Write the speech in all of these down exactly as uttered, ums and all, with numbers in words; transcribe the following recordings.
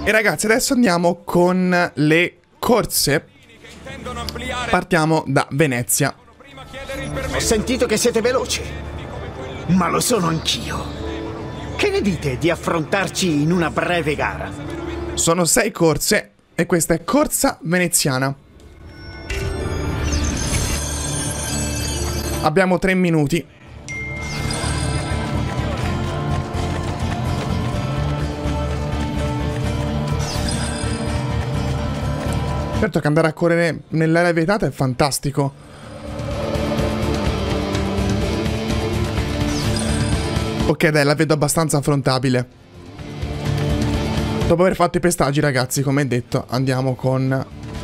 E ragazzi, adesso andiamo con le corse. Partiamo da Venezia. Ho sentito che siete veloci, ma lo sono anch'io. Che ne dite di affrontarci in una breve gara? Sono sei corse e questa è corsa veneziana. Abbiamo tre minuti. Certo che andare a correre nell'area vietata è fantastico. Ok, dai, la vedo abbastanza affrontabile. Dopo aver fatto i pestaggi, ragazzi, come detto, andiamo con...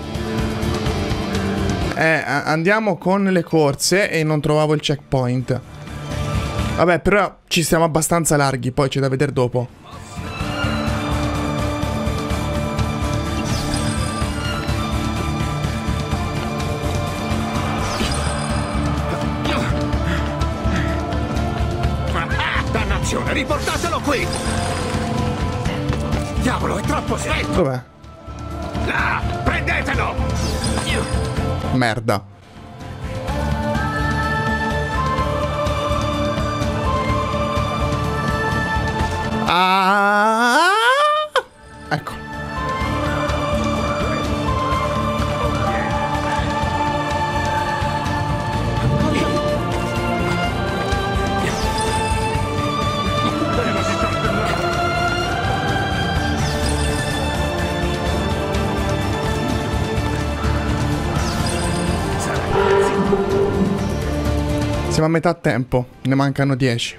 Eh, andiamo con le corse e non trovavo il checkpoint. Vabbè, però ci siamo abbastanza larghi, poi c'è da vedere dopo. Dannazione, riportatelo qui! Diavolo, è troppo stretto! Dov'è? Ah, prendetelo! Merda. Ah! Ecco. Siamo a metà tempo, ne mancano dieci.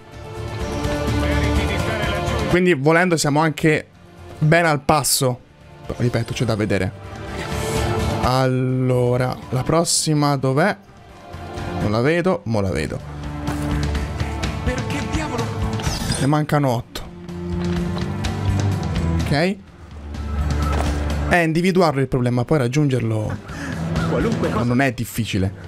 Quindi volendo siamo anche ben al passo. Però, ripeto, c'è da vedere. Allora, la prossima dov'è? Non la vedo, mo la vedo. Perché diavolo? Ne mancano otto. Ok. È individuarlo il problema, poi raggiungerlo Qualunque cosa. non è difficile.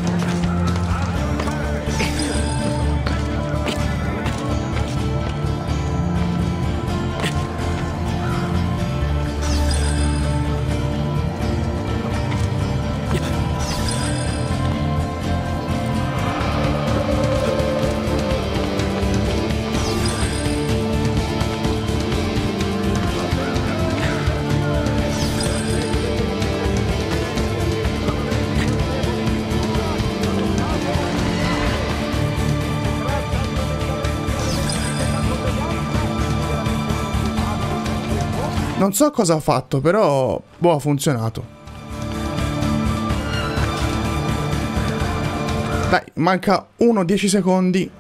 Non so cosa ha fatto, però boh, ha funzionato. Dai, manca uno, dieci secondi.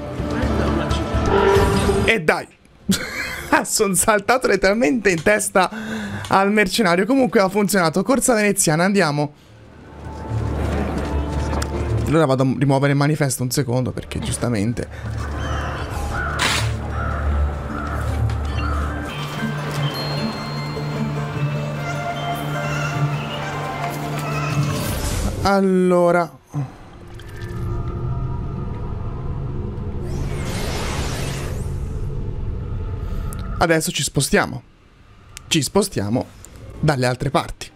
E dai. Sono saltato letteralmente in testa al mercenario. Comunque ha funzionato. Corsa veneziana, andiamo. Allora vado a rimuovere il manifesto un secondo, perché giustamente... Allora, adesso ci spostiamo. Ci spostiamo dalle altre parti.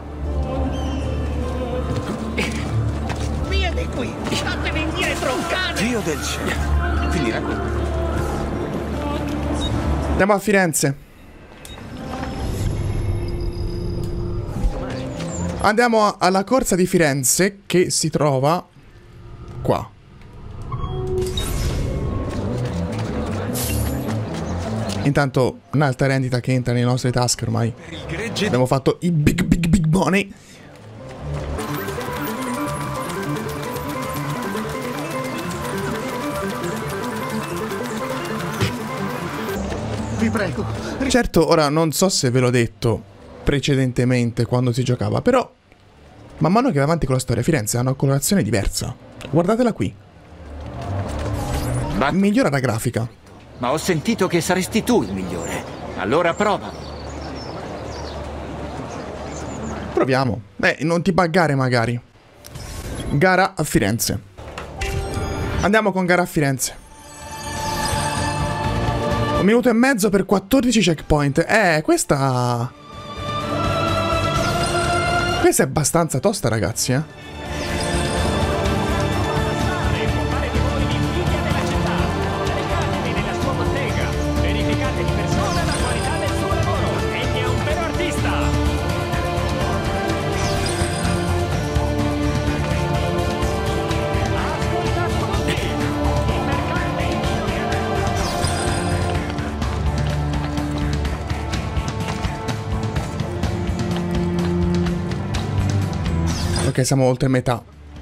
Via di qui! Fatemi indietro, cane! Dio del cielo! Finirà qui. Andiamo a Firenze. Andiamo alla corsa di Firenze, che si trova qua. Intanto un'altra rendita che entra nelle nostre tasche ormai. Abbiamo fatto i big big big money. Vi prego. Certo, ora non so se ve l'ho detto precedentemente quando si giocava, però man mano che va avanti con la storia Firenze ha una colorazione diversa. Guardatela qui. Ma... migliora la grafica. Ma ho sentito che saresti tu il migliore. Allora prova. Proviamo. Beh, non ti buggare magari. Gara a Firenze. Andiamo con gara a Firenze. Un minuto e mezzo per quattordici checkpoint. Eh, questa... Questa è abbastanza tosta, ragazzi, eh. Ok, siamo oltre metà.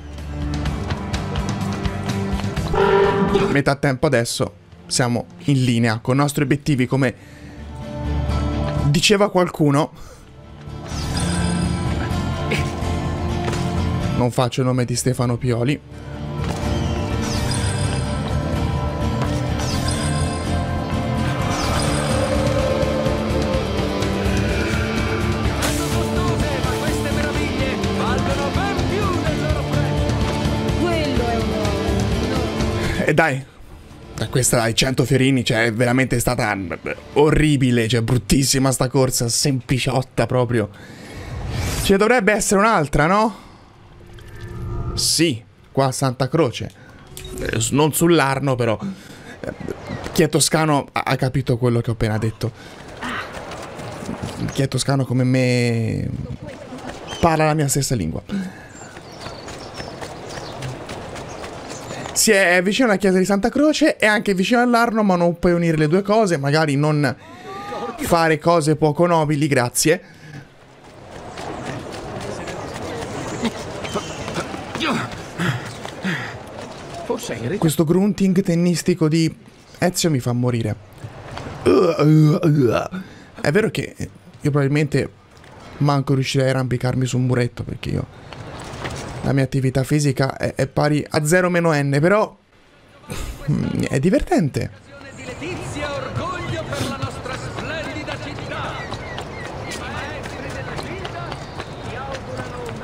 Metà tempo adesso. Siamo in linea con i nostri obiettivi, come diceva qualcuno. Non faccio il nome di Stefano Pioli. E dai, questa ai cento fiorini, cioè, è veramente stata orribile, cioè, bruttissima sta corsa, sempliciotta proprio. Ce ne dovrebbe essere un'altra, no? Sì, qua a Santa Croce. Eh, non sull'Arno, però. Eh, chi è toscano ha, ha capito quello che ho appena detto. Chi è toscano come me parla la mia stessa lingua. Si è vicino alla chiesa di Santa Croce e anche vicino all'Arno, ma non puoi unire le due cose, magari non fare cose poco nobili, grazie. Questo grunting tennistico di Ezio mi fa morire. È vero che io probabilmente manco riuscirei a arrampicarmi su un muretto, perché io... La mia attività fisica è, è pari a zero meno n, però è divertente. Orgoglio per la nostra splendida città. I maestri della guida ti augurano un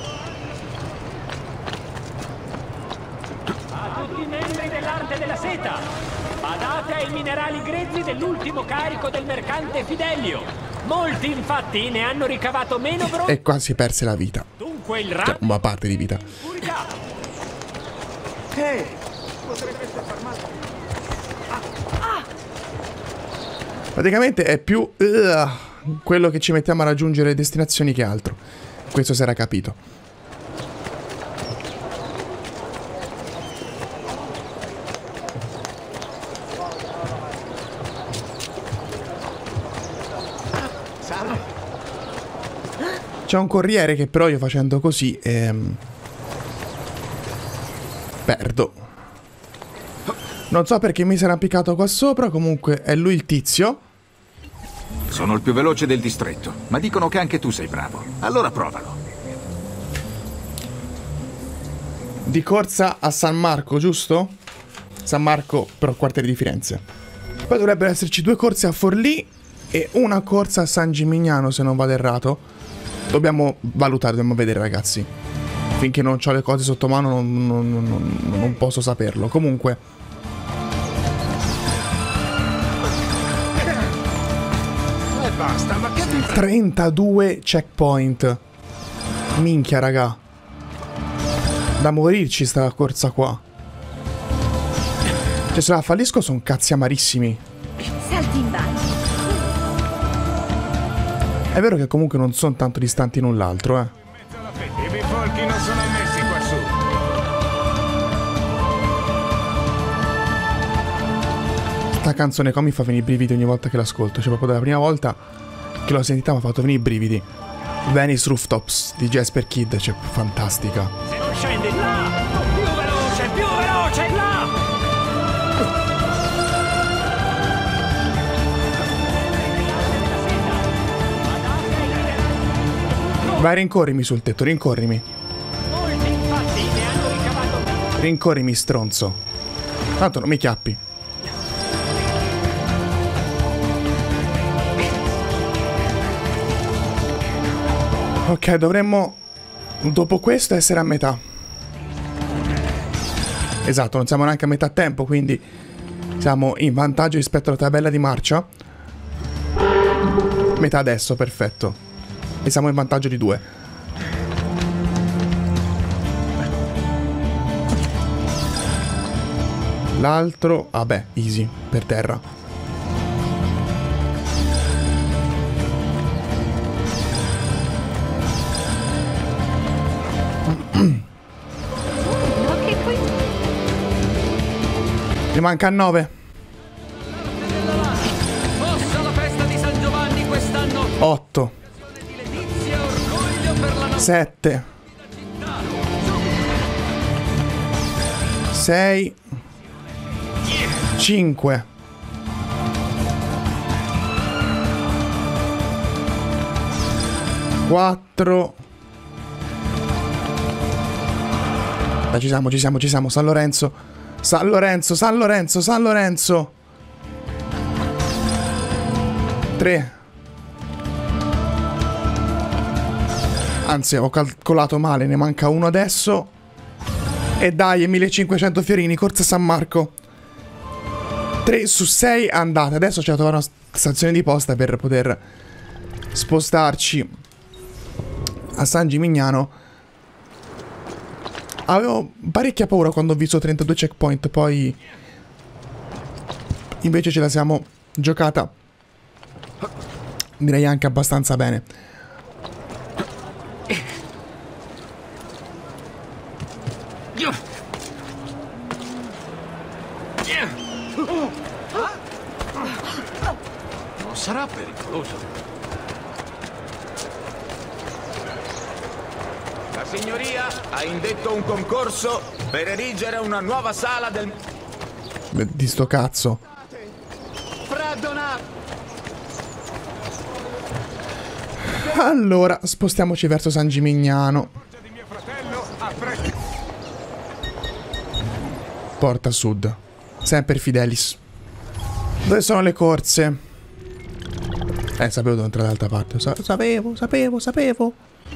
altro. A tutti i membri dell'arte della seta, badate ai minerali grezzi dell'ultimo carico del mercante Fidelio. Molti infatti ne hanno ricavato meno bro... E qua si perse la vita. Dunque il Cioè, una parte di vita. Ehi, potreste fermarti. Praticamente è più uh, quello che ci mettiamo a raggiungere le destinazioni che altro. Questo si era capito. C'è un corriere che però io facendo così ehm, perdo. Non so perché mi si era appiccato qua sopra. Comunque è lui il tizio. Sono il più veloce del distretto, ma dicono che anche tu sei bravo. Allora provalo. Di corsa a San Marco, giusto? San Marco, però quartiere di Firenze. Poi dovrebbero esserci due corse a Forlì e una corsa a San Gimignano, se non vado errato. Dobbiamo valutare, dobbiamo vedere, ragazzi. Finché non ho le cose sotto mano non, non, non, non posso saperlo. Comunque E basta, ma che ti... trentadue checkpoint. Minchia, raga. Da morirci sta corsa qua. Cioè, se la fallisco sono cazzi amarissimi. Salti in bagno. È vero che comunque non sono tanto distanti l'un l'altro, eh. I bifolchi non sono ammessi qua su. Sta canzone qua mi fa venire i brividi ogni volta che l'ascolto. Cioè, proprio dalla prima volta che l'ho sentita mi ha fatto venire i brividi. Venice Rooftops di Jasper Kidd, cioè, fantastica. Se non scendi là, più veloce, più veloce, là! Vai, rincorrimi sul tetto, rincorrimi. Molti infatti ne hanno ricavato... Rincorrimi, stronzo. Tanto non mi chiappi. Ok, dovremmo dopo questo essere a metà. Esatto, non siamo neanche a metà tempo, quindi Siamo in vantaggio rispetto alla tabella di marcia. Metà adesso, perfetto. E siamo in vantaggio di due. L'altro, vabbè, easy, per terra. Ne manca nove. otto. sette. sei. cinque. quattro. Dai, ci siamo, ci siamo, ci siamo. San Lorenzo. San Lorenzo, San Lorenzo, San Lorenzo. tre. Anzi, ho calcolato male, ne manca uno adesso. E dai, millecinquecento fiorini, corsa San Marco. tre su sei andate. Adesso c'è da trovare una stazione di posta per poter spostarci a San Gimignano. Avevo parecchia paura quando ho visto trentadue checkpoint, poi invece ce la siamo giocata, direi anche abbastanza bene. Non sarà pericoloso. La signoria ha indetto un concorso per erigere una nuova sala del... Beh, di sto cazzo. Allora, spostiamoci verso San Gimignano. Porta Sud. Sempre Fidelis. Dove sono le corse? Eh, sapevo dove entrare dall'altra parte. Sa sapevo, sapevo, sapevo.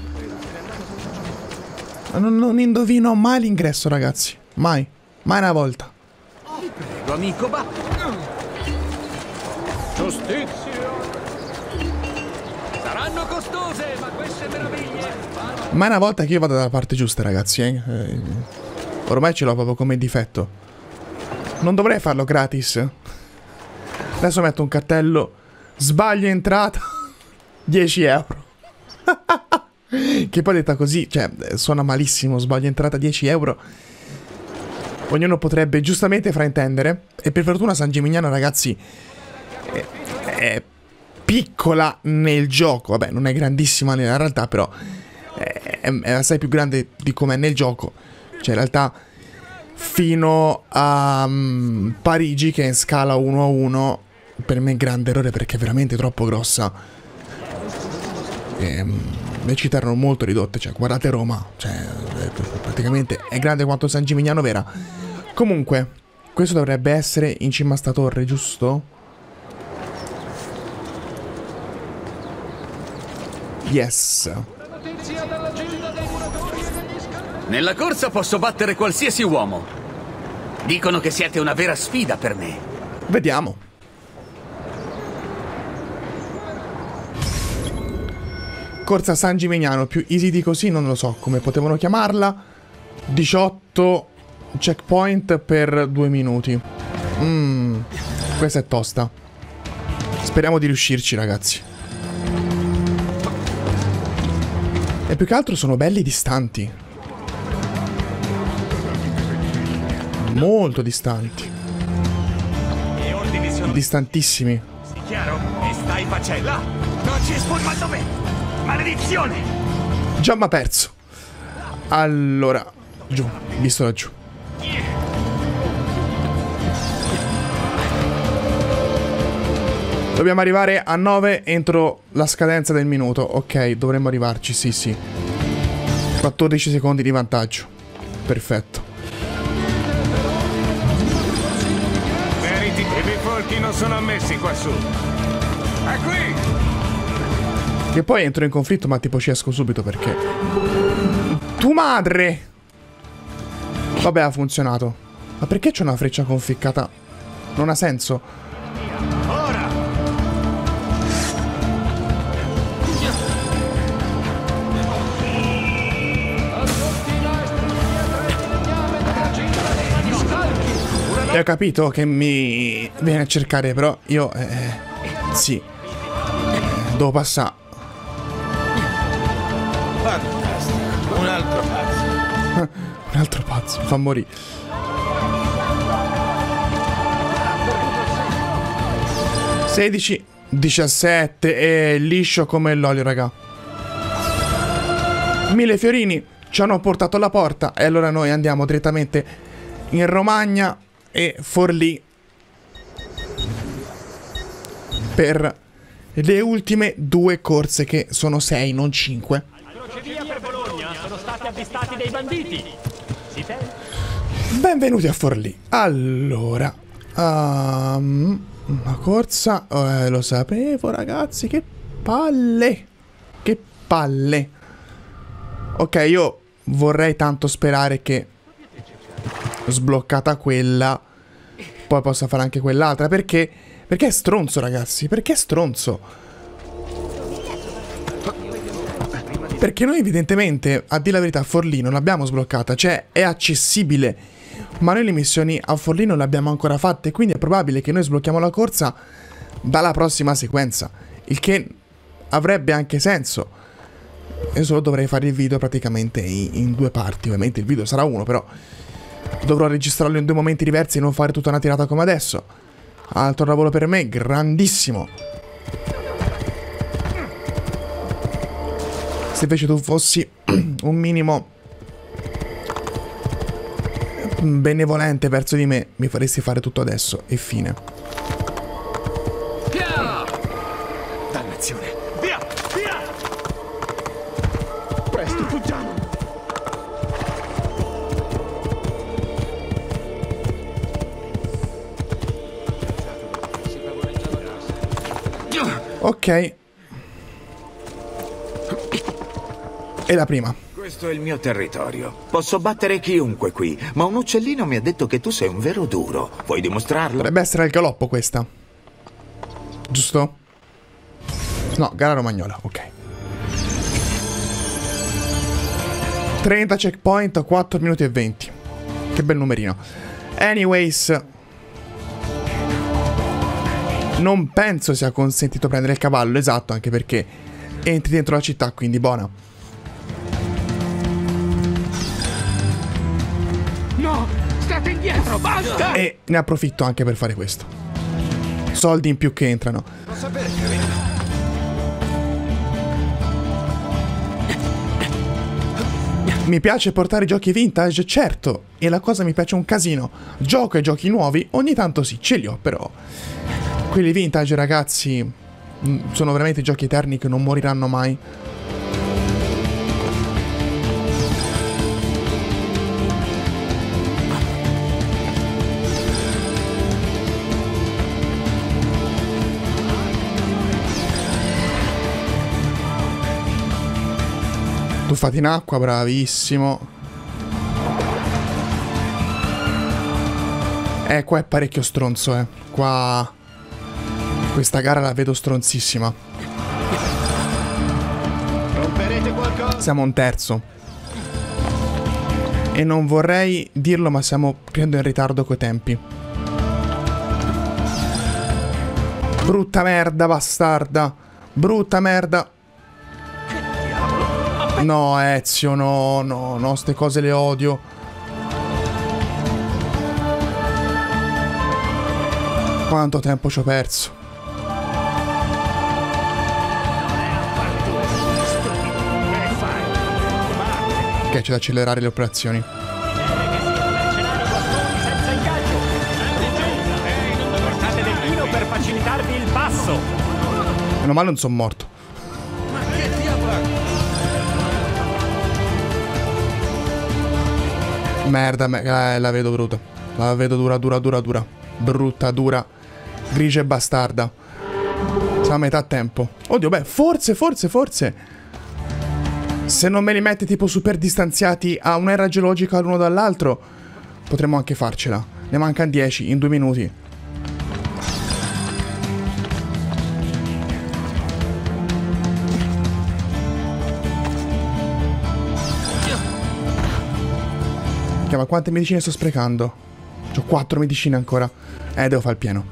Non, non indovino mai l'ingresso, ragazzi. Mai. Mai una volta. Ti prego, amico, va. Giustizia. Saranno costose, ma queste meraviglie. Mai una volta che io vado dalla parte giusta, ragazzi. Eh? Eh, ormai ce l'ho proprio come difetto. Non dovrei farlo gratis. Adesso metto un cartello. Sbaglio entrata. dieci euro. Che poi detta così, cioè, suona malissimo. Sbaglio entrata dieci euro. Ognuno potrebbe giustamente fraintendere. E per fortuna San Gimignano, ragazzi, è, è piccola nel gioco. Vabbè, non è grandissima nella realtà, però è, è assai più grande di com'è nel gioco. Cioè, in realtà, fino a um, Parigi, che è in scala uno a uno, per me è un grande errore perché è veramente troppo grossa. E, um, le città erano molto ridotte, cioè guardate Roma, cioè praticamente è grande quanto San Gimignano vera. Comunque, questo dovrebbe essere in cima a sta torre, giusto? Yes. Nella corsa posso battere qualsiasi uomo. Dicono che siete una vera sfida per me. Vediamo. Corsa San Gimignano, più easy di così non lo so come potevano chiamarla. diciotto checkpoint per due minuti. Mmm, questa è tosta. Speriamo di riuscirci, ragazzi. E più che altro sono belli distanti. Molto distanti. Distantissimi. Chiaro? E stai facendo? Non ci spulma dov'è? Maledizione! Già ma perso. Allora, giù, visto laggiù. Dobbiamo arrivare a nove entro la scadenza del minuto. Ok, dovremmo arrivarci, sì sì. quattordici secondi di vantaggio. Perfetto. Meriti, i bifolchi non sono ammessi quassù. È qui! Che poi entro in conflitto, ma tipo ci esco subito perché... Tu madre! Vabbè, ha funzionato. Ma perché c'è una freccia conficcata Non ha senso. Ora! E ho capito che mi viene a cercare, però io... Eh, sì. Eh, devo passare. Fantastico. Un altro pazzo. Un altro pazzo, mi fa morire. sedici, diciassette e liscio come l'olio, raga. Mille fiorini ci hanno portato alla porta e allora noi andiamo direttamente in Romagna e Forlì per le ultime due corse, che sono sei, non cinque. Al crocevia per Bologna sono stati avvistati dei banditi. Siete? Benvenuti a Forlì. Allora, um, una corsa, eh, lo sapevo ragazzi, che palle, che palle. Ok, io vorrei tanto sperare che sbloccata quella poi possa fare anche quell'altra, perché perché è stronzo ragazzi, perché è stronzo. Perché noi evidentemente, a dire la verità, a Forlì non l'abbiamo sbloccata, cioè è accessibile, ma noi le missioni a Forlì non le abbiamo ancora fatte, quindi è probabile che noi sblocchiamo la corsa dalla prossima sequenza, il che avrebbe anche senso. Io solo dovrei fare il video praticamente in, in due parti, ovviamente il video sarà uno, però dovrò registrarlo in due momenti diversi e non fare tutta una tirata come adesso. Altro lavoro per me, grandissimo. Se invece tu fossi un minimo benevolente verso di me, mi faresti fare tutto adesso e fine. Dannazione! Via! Via! Presto, fuggiamo! Ok. E la prima. Questo è il mio territorio. Posso battere chiunque qui, ma un uccellino mi ha detto che tu sei un vero duro. Vuoi dimostrarlo? Dovrebbe essere al galoppo questa. Giusto? No, gara romagnola, ok. trenta checkpoint, quattro minuti e venti. Che bel numerino. Anyways, non penso sia consentito prendere il cavallo, esatto, anche perché entri dentro la città, quindi buona. No! State indietro, basta! E ne approfitto anche per fare questo. Soldi in più che entrano. Non sapere che Mi piace portare giochi vintage, certo, e la cosa mi piace un casino. Gioco ai giochi nuovi, ogni tanto sì, ce li ho, però quelli vintage, ragazzi, sono veramente giochi eterni che non moriranno mai. Tuffati in acqua, bravissimo. Eh, qua è parecchio stronzo, eh. Qua questa gara la vedo stronzissima. Romperete qualcosa? Siamo un terzo. E non vorrei dirlo, ma siamo credo in ritardo coi tempi. Brutta merda, bastarda. Brutta merda. No, Ezio, no, no, no, ste cose le odio. Quanto tempo ci ho perso. Ok, c'è da accelerare le operazioni. Portate del vino per facilitarvi il passo. Meno male non sono morto. Merda, me eh, la vedo brutta. La vedo dura, dura, dura, dura. Brutta, dura. Grigia e bastarda. Siamo a metà tempo. Oddio, beh, forse, forse, forse. Se non me li metti tipo super distanziati a un'era geologica l'uno dall'altro, potremmo anche farcela. Ne mancano dieci in due minuti. Minchia, ma quante medicine sto sprecando? C'ho quattro medicine ancora. Eh, devo fare il pieno.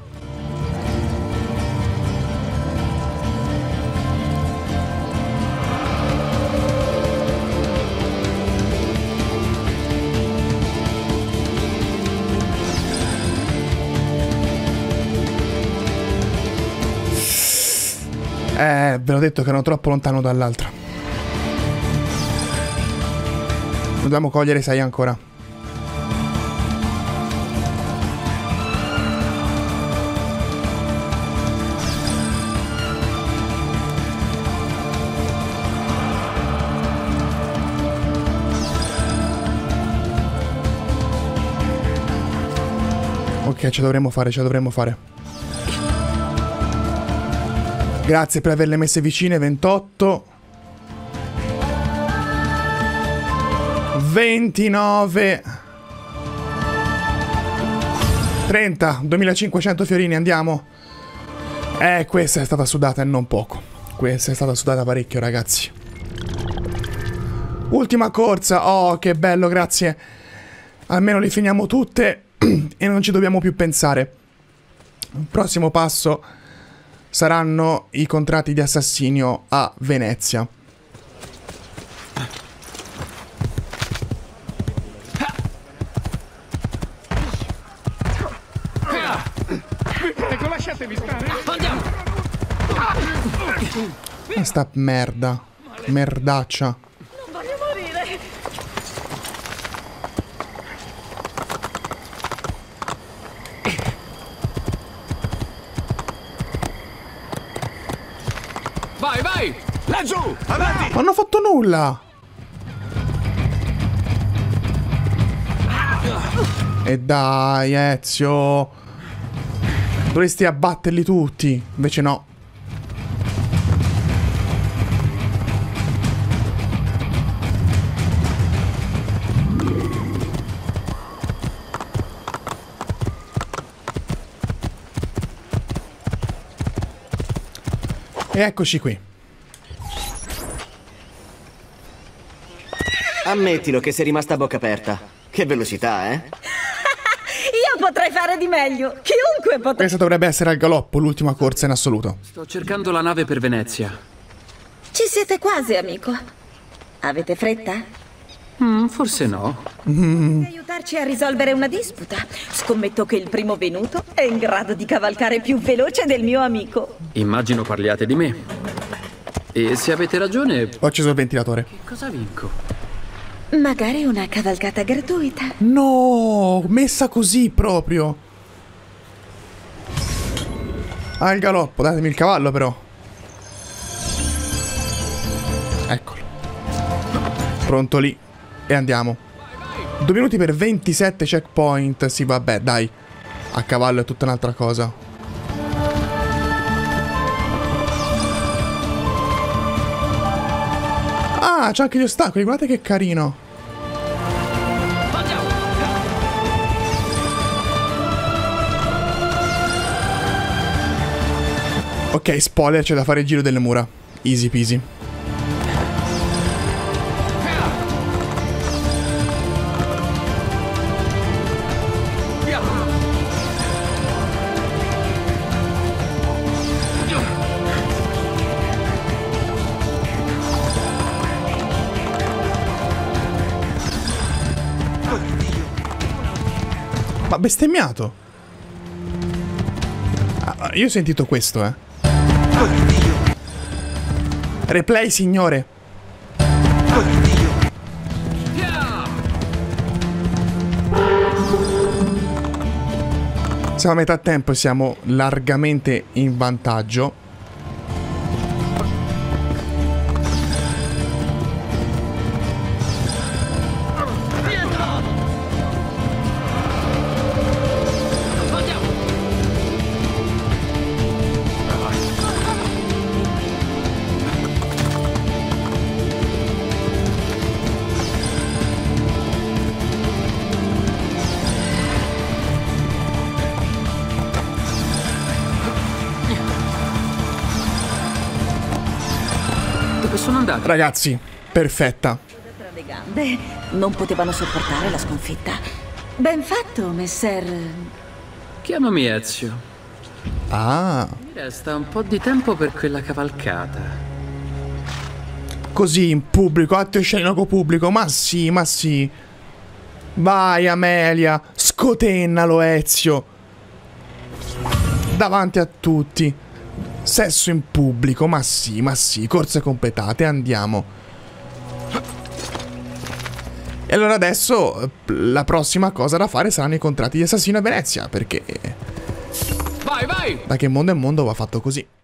Eh, ve l'ho detto che ero troppo lontano dall'altra. Dobbiamo cogliere sei ancora. Ok, ce dovremmo fare, ce dovremmo fare. Grazie per averle messe vicine. Ventotto ventinove trenta duemilacinquecento fiorini, andiamo. Eh, questa è stata sudata e non poco. Questa è stata sudata parecchio, ragazzi. Ultima corsa. Oh, che bello, grazie. Almeno le finiamo tutte e non ci dobbiamo più pensare. Il prossimo passo saranno i contratti di assassinio a Venezia. Ecco, lasciatemi stare. Andiamo. Questa merda. Merdaccia. Non voglio morire. Vai, vai! Laggiù! Avanti! Non ho fatto nulla! E dai, Ezio! Dovresti abbatterli tutti. Invece no. E eccoci qui. Ammettilo che sei rimasta a bocca aperta. Che velocità, eh? Io potrei fare di meglio. Chiunque potrebbe. Questa dovrebbe essere al galoppo, l'ultima corsa in assoluto. Sto cercando la nave per Venezia. Ci siete quasi, amico. Avete fretta? Mm, forse no. Potete aiutarci a risolvere una disputa. Scommetto che il primo venuto è in grado di cavalcare più veloce del mio amico. Immagino parliate di me. E se avete ragione... Ho acceso il ventilatore. Che cosa vinco? Magari una cavalcata gratuita. No, messa così proprio. Al galoppo, datemi il cavallo però. Eccolo. Pronto lì. E andiamo. Due minuti per ventisette checkpoint. Sì, vabbè, dai. A cavallo è tutta un'altra cosa. Ah, c'è anche gli ostacoli. Guardate che carino. Ok, spoiler, c'è da fare il giro delle mura. Easy peasy. Ma bestemmiato. Ah, io ho sentito questo, eh. Replay, signore. Siamo a metà tempo e siamo largamente in vantaggio. Ragazzi, perfetta. le gambe. Non potevano sopportare la sconfitta. Ben fatto, messer... Chiamami Ezio. Ah. Mi resta un po' di tempo per quella cavalcata. Così in pubblico, atto scenico pubblico. Ma sì, ma sì. Vai Amelia, scotennalo Ezio. Davanti a tutti. Sesso in pubblico, ma sì, ma sì. Corse completate, andiamo. E allora adesso la prossima cosa da fare saranno i contratti di assassino a Venezia, perché... Vai, vai! Da che mondo è mondo va fatto così.